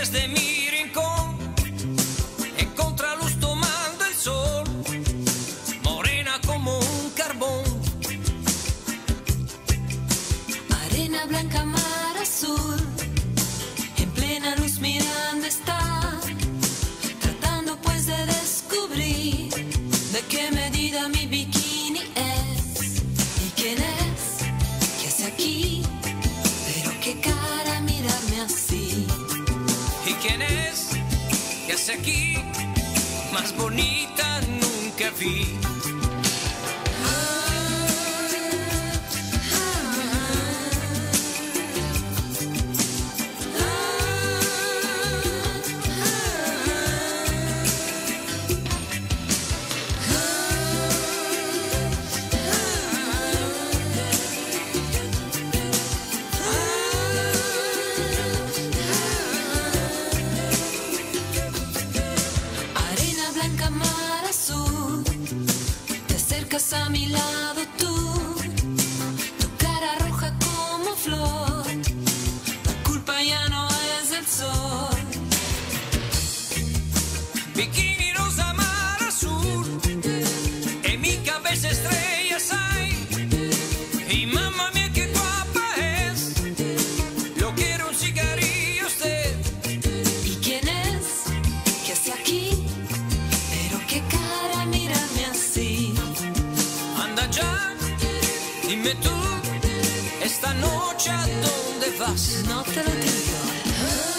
desde mi rincón, en contraluz tomando el sol, morena como un carbón. Arena blanca, mar azul, en plena luz mirando está, tratando pues de descubrir de qué medida mi bikini es. ¿Y quién es? ¿Qué hace aquí? Pero qué cara mirarme así. ¿Y quién es? ¿Qué hace aquí? Más bonita nunca vi. Blanca, mar azul, te acercas a mi lado tú, tu cara roja como flor, la culpa ya no es del sol. Bikini rosa, mar azul, en mi cabeza estrellas hay, y mamá mía qué guapa es, yo quiero un cigarrillo usted. ¿Y quién es? ¿Qué hace aquí? Qué cara mirarme así. Anda ya, dime tú, esta noche ¿a dónde vas? No te lo digo.